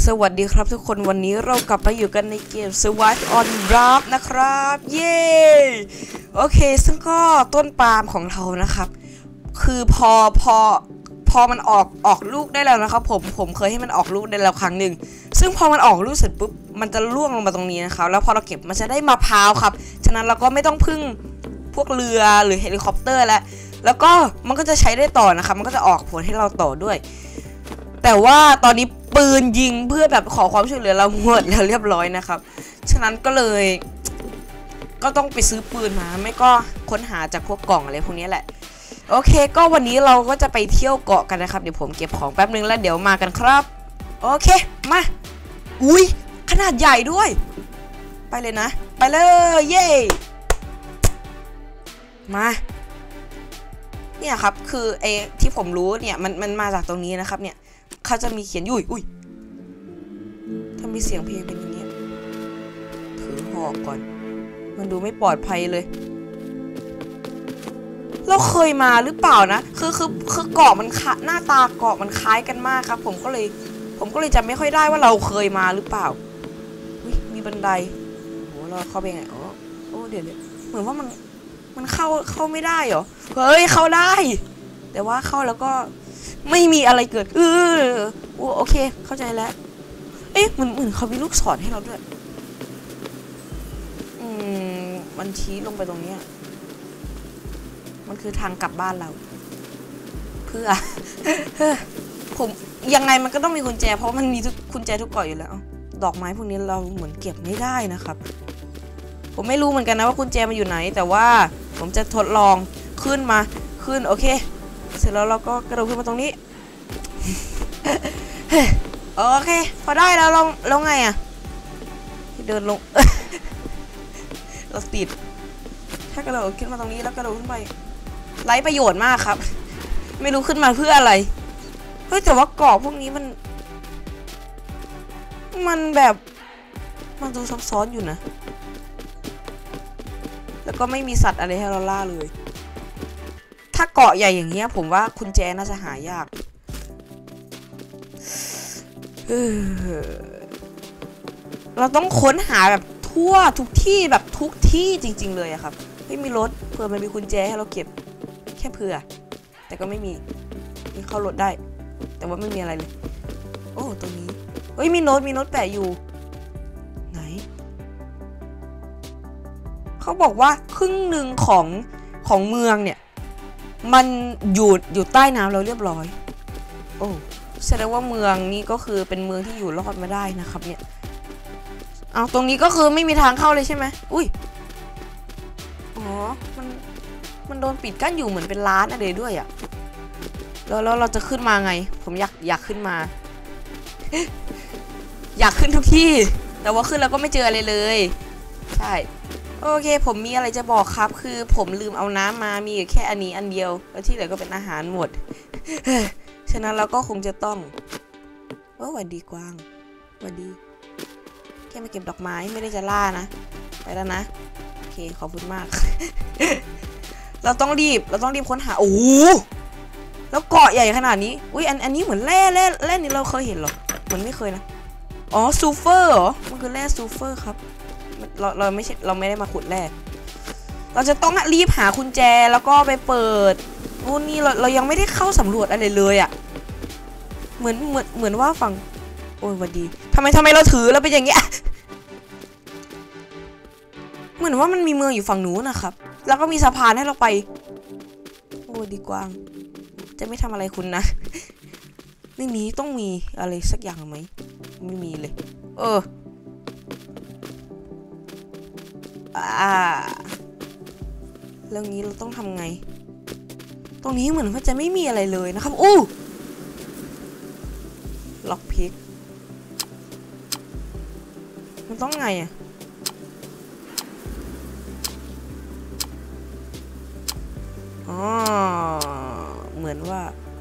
สวัสดีครับทุกคนวันนี้เรากลับมาอยู่กันในเกม Survive on Raft นะครับเย้โอเคซึ่งก็ต้นปาล์มของเรานะครับคือพอมันออกลูกได้แล้วนะครับผมเคยให้มันออกลูกได้แล้วครั้งหนึ่งซึ่งพอมันออกลูกเสร็จปุ๊บมันจะร่วงลงมาตรงนี้นะครับแล้วพอเราเก็บมันจะได้มะพร้าวครับฉะนั้นเราก็ไม่ต้องพึ่งพวกเรือหรือเฮลิคอปเตอร์แล้วก็มันก็จะใช้ได้ต่อนะครับมันก็จะออกผลให้เราต่อด้วยแต่ว่าตอนนี้ปืนยิงเพื่อแบบขอความช่วยเหลือเราหมดแล้วเรียบร้อยนะครับฉะนั้นก็เลยก็ต้องไปซื้อปืนมาไม่ก็ค้นหาจากพวกกล่องอะไรพวกนี้แหละโอเคก็วันนี้เราก็จะไปเที่ยวเกาะกันนะครับเดี๋ยวผมเก็บของแป๊บนึงแล้วเดี๋ยวมากันครับโอเคมาอุ้ยขนาดใหญ่ด้วยไปเลยนะไปเลยเย้มาเนี่ยครับคือไอ้ที่ผมรู้เนี่ยมันมาจากตรงนี้นะครับเนี่ยเขาจะมีเขียนอุ้ยถ้ามีเสียงเพลงเป็นอย่างนี้ถือหอกก่อนมันดูไม่ปลอดภัยเลยเราเคยมาหรือเปล่านะคือเกาะมันหน้าตาเกาะมันคล้ายกันมากครับผมก็เลยจำไม่ค่อยได้ว่าเราเคยมาหรือเปล่ามีบันไดโอ้เราเข้าไปไงโอ้เดี๋ยวเหมือนว่ามันเข้าไม่ได้เหรอเฮ้ยเข้าได้แต่ว่าเข้าแล้วก็ไม่มีอะไรเกิดโอเคเข้าใจแล้วเอ๊ะเหมือนเขามีลูกศรให้เราด้วยมันชี้ลงไปตรงนี้มันคือทางกลับบ้านเราเพื่อ ผมยังไงมันก็ต้องมีกุญแจเพราะมันมีกุญแจทุกเกาะอยู่แล้วดอกไม้พวกนี้เราเหมือนเก็บไม่ได้นะครับผมไม่รู้เหมือนกันนะว่ากุญแจมันอยู่ไหนแต่ว่าผมจะทดลองขึ้นโอเคเสร็จแล้วเราก็กระโดดขึ้นมาตรงนี้ โอเคพอได้แล้วลงไงอ่ะเดินลง เราติดถ้ากระโดดขึ้นมาตรงนี้แล้วกระโดดขึ้นไปไร้ประโยชน์มากครับไม่รู้ขึ้นมาเพื่ออะไรเฮ้ยแต่ว่าเกาะพวกนี้มันแบบมันดูซับซ้อนอยู่นะแล้วก็ไม่มีสัตว์อะไรให้เราล่าเลยถ้าเกาะใหญ่อย่างเงี้ยผมว่ากุญแจน่าจะหายากเราต้องค้นหาแบบทั่วทุกที่แบบทุกที่จริงๆเลยอะครับไม่มีรถเผื่อมันมีกุญแจให้เราเก็บแค่เผื่อแต่ก็ไม่มีเข้ารถได้แต่ว่าไม่มีอะไรเลยโอ้ตรงนี้เฮ้ยมีโน้ตแปะอยู่ไหนเขาบอกว่าครึ่งหนึ่งของเมืองเนี่ยมันอยู่ใต้น้ำเราเรียบร้อยโอ้แสดงว่าเมืองนี้ก็คือเป็นเมืองที่อยู่รอดมาได้นะครับเนี่ยเอาตรงนี้ก็คือไม่มีทางเข้าเลยใช่ไหมอุ้ยอ๋อมันโดนปิดกั้นอยู่เหมือนเป็นร้านอะไรด้วยอ่ะแล้วเราจะขึ้นมาไงผมอยากขึ้นมา อยากขึ้นทุกที่แต่ว่าขึ้นแล้วก็ไม่เจออะไรเลยใช่โอเคผมมีอะไรจะบอกครับคือผมลืมเอาน้ำมามีแค่อันนี้อันเดียวแล้วที่เหลือก็เป็นอาหารหมด ฉะนั้นเราก็คงจะต้องหวัดดีกวางหวัดดีแค่มาเก็บดอกไม้ไม่ได้จะล่านะไปแล้วนะโอเคขอบคุณมาก เราต้องรีบค้นหาโอ้แล้วเกาะใหญ่ขนาดนี้อุ้ยอันนี้เหมือนแร่นี่เราเคยเห็นหรอเหมือนไม่เคยนะอ๋อซูเฟอร์เหรอมันคือแร่ซูเฟอร์ครับเราไม่ได้มาขุดแร่เราจะต้องรีบหากุญแจแล้วก็ไปเปิดนู่นนี่เรายังไม่ได้เข้าสำรวจอะไรเลยอ่ะเหมือนว่าฝั่งโอ้ยวันดีทำไมเราถือแล้วเป็นอย่างเงี้ย เหมือนว่ามันมีเมืองอยู่ฝั่งนู้นนะครับแล้วก็มีสะพานให้เราไปโอ้ดีกวางจะไม่ทำอะไรคุณนะ ไม่มีต้องมีอะไรสักอย่างไหมไม่มีเลยเรื่องนี้เราต้องทำไงตรงนี้เหมือนว่าจะไม่มีอะไรเลยนะครับล็อกพิกมันต้องไงอะอ๋อเหมือนว่า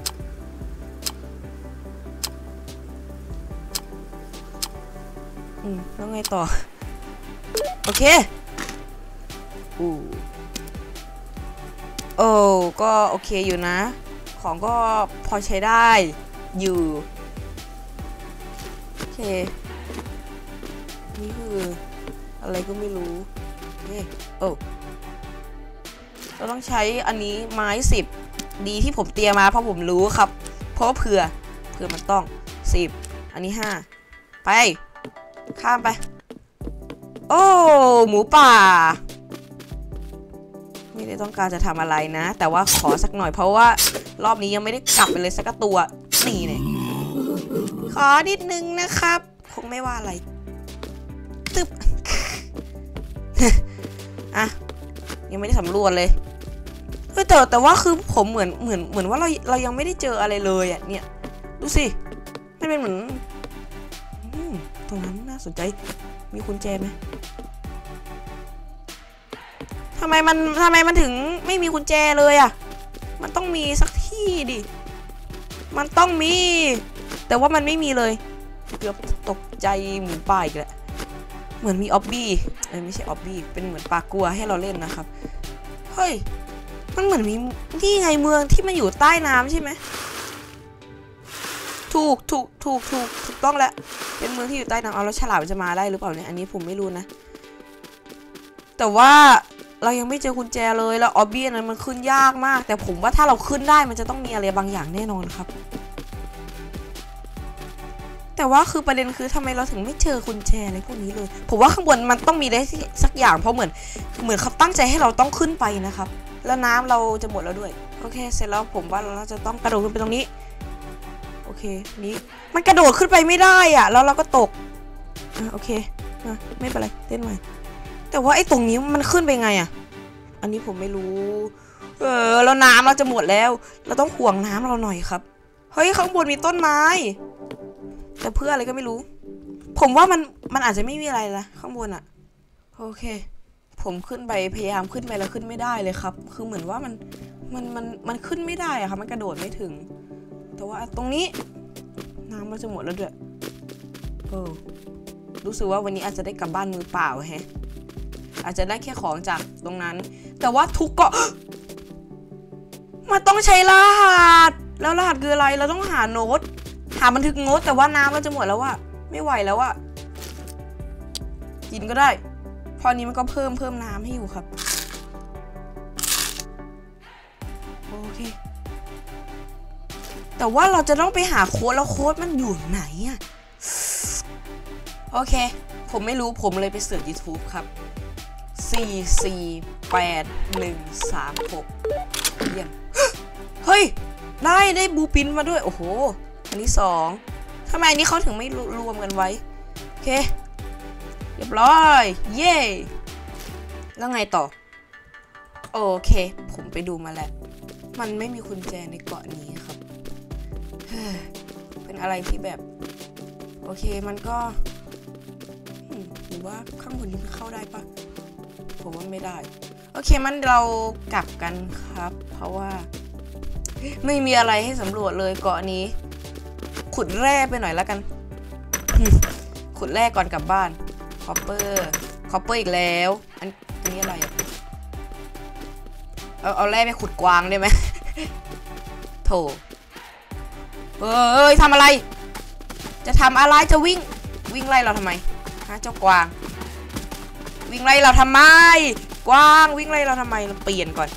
แล้วไงต่อโอเคก็โอเคอยู่นะของก็พอใช้ได้อยู่โอเคเคนี่คืออะไรก็ไม่รู้เฮ้ยโอ้เราต้องใช้อันนี้ไม้10ดีที่ผมเตรียมมาเพราะผมรู้ครับเพราะเผื่อมันต้อง10อันนี้5ไปข้ามไปโอ้หมูป่าไม่ได้ต้องการจะทำอะไรนะแต่ว่าขอสักหน่อยเพราะว่ารอบนี้ยังไม่ได้กลับไปเลยสักตัวนี่เนี่ยขอนิดนึงนะครับคงไม่ว่าอะไรตึบ อ่ะยังไม่ได้สำรวจเลยแต่ว่าคือผมเหมือนว่าเรายังไม่ได้เจออะไรเลยอ่ะเนี่ยดูสิมันเป็นเหมือนตรงนั้นน่าสนใจมีกุญแจไหมทำไมมันถึงไม่มีกุญแจเลยอ่ะมันต้องมีสักที่ดิมันต้องมีแต่ว่ามันไม่มีเลยเกือบตกใจหมูป่าอีกแล้วเหมือนมีออบบี้ไม่ใช่ออบบี้เป็นเหมือนปลากัวให้เราเล่นนะครับเฮ้ยมันเหมือนมีที่ไงเมืองที่มันอยู่ใต้น้ำใช่ไหมถูกต้องแล้วเป็นเมืองที่อยู่ใต้น้ำเอาแล้วฉลามจะมาได้หรือเปล่าเนี่ยอันนี้ผมไม่รู้นะแต่ว่าเรายังไม่เจอกุญแจเลยแล้วออบบี้นั้นมันขึ้นยากมากแต่ผมว่าถ้าเราขึ้นได้มันจะต้องมีอะไรบางอย่างแน่นอนครับแต่ว่าคือประเด็นคือทำไมเราถึงไม่เจอกุญแจอะไรพวกนี้เลยผมว่าข้างบนมันต้องมีได้สักอย่างเพราะเหมือนเขาตั้งใจให้เราต้องขึ้นไปนะครับแล้วน้ำเราจะหมดแล้วด้วยโอเคเสร็จแล้วผมว่าเราจะต้องกระโดดขึ้นไปตรงนี้โอเคนี้มันกระโดดขึ้นไปไม่ได้อ่ะแล้วเราก็ตกโอเคไม่เป็นไรเต้นใหม่แต่ว่าไอ้ตรงนี้มันขึ้นไปไงอ่ะอันนี้ผมไม่รู้แล้วน้ำเราจะหมดแล้วเราต้องห่วงน้ำเราหน่อยครับเฮ้ยข้างบนมีต้นไม้แต่เพื่ออะไรก็ไม่รู้ผมว่ามันอาจจะไม่มีอะไรละข้างบนอ่ะโอเคผมขึ้นไปพยายามขึ้นไปแล้วขึ้นไม่ได้เลยครับคือเหมือนว่ามันขึ้นไม่ได้อะครับมันกระโดดไม่ถึงแต่ว่าตรงนี้น้ำมันจะหมดแล้วด้วยรู้สึกว่าวันนี้อาจจะได้กลับบ้านมือเปล่าแฮะอาจจะได้แค่ของจากตรงนั้นแต่ว่าทุกเกาะมันต้องใช้รหัสแล้วรหัสคืออะไรเราต้องหาโน้ตหาบันทึกโน้ตแต่ว่าน้ำเราจะหมดแล้วอะไม่ไหวแล้วอะกินก็ได้พอนี้มันก็เพิ่มน้ำให้อยู่ครับโอเคแต่ว่าเราจะต้องไปหาโค้ดแล้วโค้ดมันอยู่ไหนอะโอเคผมไม่รู้ผมเลยไปเสิร์ช YouTube ครับ448-136เยี่ยมเฮ้ยได้บูปินมาด้วยโอ้โหอันนี้2ทำไมอันนี้เขาถึงไม่รวมกันไว้โอเคเรียบร้อยเย่แล้วไงต่อโอเคผมไปดูมาแล้วมันไม่มีกุญแจในเกาะนี้ครับเป็นอะไรที่แบบโอเคมันก็หรือว่าข้างบนนี้เข้าได้ปะผมว่าไม่ได้โอเคมันเรากลับกันครับเพราะว่าไม่มีอะไรให้สำรวจเลยเกาะนี้ขุดแร่ไปหน่อยแล้วกัน ขุดแร่ก่อนกลับบ้านคอปเปอร์อีกแล้วอันนี้อะไรเอาแร่ไปขุดกวางได้ไหม โถทำอะไรจะทำอะไรจะวิ่งไล่เราทำไมฮะเจ้ากวางวิ่งไล่เราทำไมกวางวิ่งไล่เราทำไมเราเปลี่ยนก่อน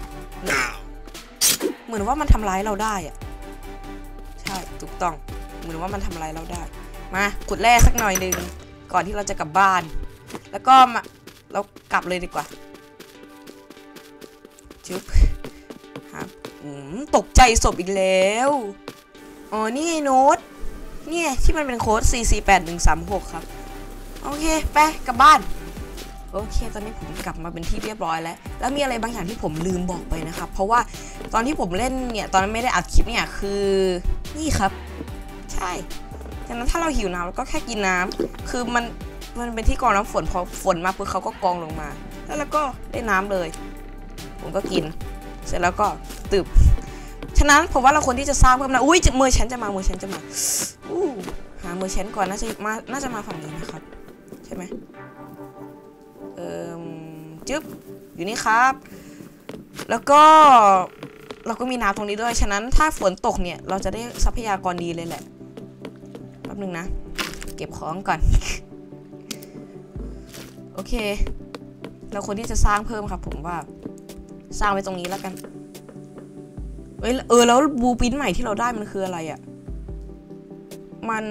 เหมือนว่ามันทำร้ายเราได้อะใช่ถูกต้องเหมือนว่ามันทำร้ายเราได้มาขุดแร่สักหน่อยหนึ่งก่อนที่เราจะกลับบ้านแล้วก็มาเรากลับเลยดีกว่าจุ๊บตกใจศพอีกแล้วอ๋อนี่ไงโน้ตนี่ที่มันเป็นโค้ด448-136ครับโอเคไปกลับบ้านโอเคตอนนี้ผมกลับมาเป็นที่เรียบร้อยแล้วมีอะไรบางอย่างที่ผมลืมบอกไปนะครับเพราะว่าตอนที่ผมเล่นเนี่ยตอนนั้นไม่ได้อัดคลิปเนี่ยคือนี่ครับใช่ดังนั้นถ้าเราหิวน้ำเราก็แค่กินน้ำคือมันเป็นที่กรองน้ำฝนพอฝนมาปุ๊บเขาก็กรองลงมาแล้วก็ได้น้ำเลยผมก็กินเสร็จแล้วก็ตึบฉะนั้นผมว่าเราควรที่จะสร้างเพิ่มนะอุ้ยมือฉันจะมาหามือฉันก่อนน่าจะมาฝั่งนี้นะครับใช่ไหมจึ๊บอยู่นี่ครับแล้วก็เราก็มีน้ำตรงนี้ด้วยฉะนั้นถ้าฝนตกเนี่ยเราจะได้ทรัพยากรดีเลยแหละแป๊บนึงนะเก็บของก่อน โอเคเราควรที่จะสร้างเพิ่มครับผมว่าสร้างไว้ตรงนี้แล้วกันแล้วบลูพรินท์ใหม่ที่เราได้มันคืออะไรอ่ะมัน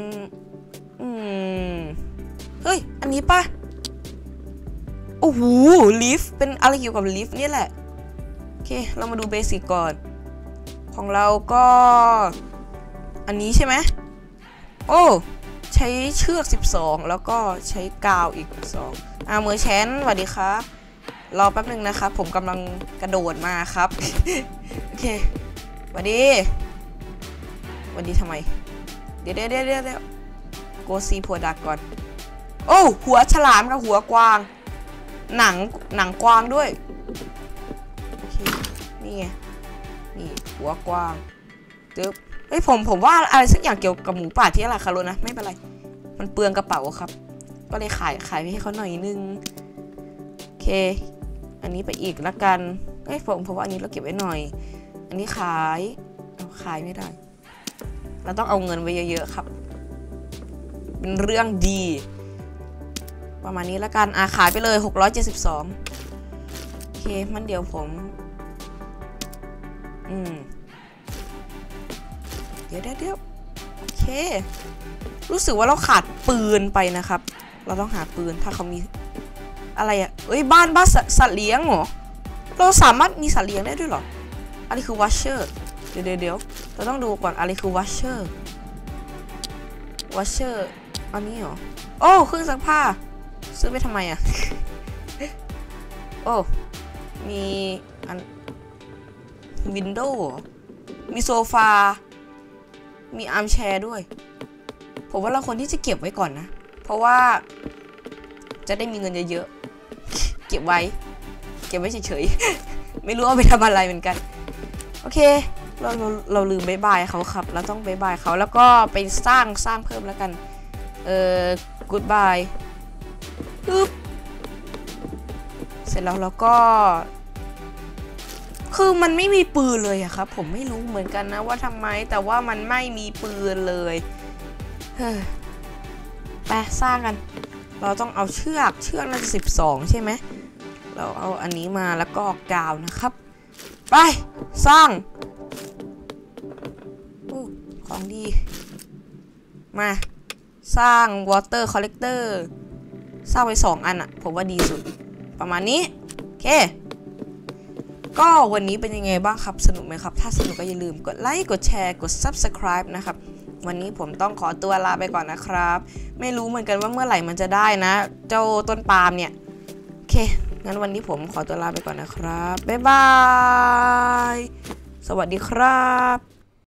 เฮ้ยอันนี้ป่ะโอ้โหลิฟต์เป็นอะไรเกี่ยวกับลิฟต์นี่แหละโอเคเรามาดูเบสิกก่อนของเราก็อันนี้ใช่ไหมโอ้ใช้เชือก12แล้วก็ใช้กาวอีก2มือแชนสวัสดีครับรอแป๊บนึงนะครับผมกำลังกระโดดมาครับ โอเคสวัสดีทำไมเดี๋ยวโกซีพัวดักก่อนโอ้หัวฉลามกับหัวกวางหนังกวางด้วยโอเคนี่ไงนี่หัวกวางตึ๊บเฮ้ยผมว่าอะไรสักอย่างเกี่ยวกับหมูป่าที่อะไรคาโรนะไม่เป็นไรมันเปลืองกระเป๋าครับก็เลยขายไปให้เขาหน่อยนึงโอเคอันนี้ไปอีกละกันเฮ้ยผมว่าอันนี้เราเก็บไว้หน่อยอันนี้ขายไม่ได้เราต้องเอาเงินไว้เยอะๆครับเป็นเรื่องดีประมาณนี้ละกันขายไปเลย672โอเคมันเดี๋ยวผมเดี๋ยวโอเครู้สึกว่าเราขาดปืนไปนะครับเราต้องหาปืนถ้าเขามีอะไรอ่ะบ้านสัตว์เลี้ยงเหรอเราสามารถมีสัตว์เลี้ยงได้ด้วยเหรออะไรคือวัชเชอร์เดี๋ยวเราต้องดูก่อนอะไรคือวัชเชอร์อันนี้เหรอโอ้เครื่องซักผ้าซื้อไปทำไมอ่ะ โอ้มีอันวินโดว์มีโซฟามีอาร์มแชร์ด้วยผมว่าเราควรที่จะเก็บไว้ก่อนนะเพราะว่าจะได้มีเงินเยอะๆเก็บไว้เฉยๆ ไม่รู้เอาไปทำอะไรเหมือนกันโอเคเราลืมบายบายเขาครับเราต้องบายบายเขาแล้วก็ไปสร้างเพิ่มแล้วกันกู๊ดบายปึ๊บเสร็จแล้วก็คือมันไม่มีปืนเลยอะครับผมไม่รู้เหมือนกันนะว่าทำไมแต่ว่ามันไม่มีปืนเลยไปสร้างกันเราต้องเอาเชือกน่าจะ12ใช่ไหมเราเอาอันนี้มาแล้วก็กาวนะครับไปสร้างของดีมาสร้าง water collector สร้างไป2 อันอะผมว่าดีสุดประมาณนี้โอเคก็วันนี้เป็นยังไงบ้างครับสนุกไหมครับถ้าสนุกก็อย่าลืมกดไลค์กดแชร์กด subscribe นะครับวันนี้ผมต้องขอตัวลาไปก่อนนะครับไม่รู้เหมือนกันว่าเมื่อไหร่มันจะได้นะเจ้าต้นปาล์มเนี่ยโอเคงั้นวันนี้ผมขอตัวลาไปก่อนนะครับบ๊ายบายสวัสดีครับ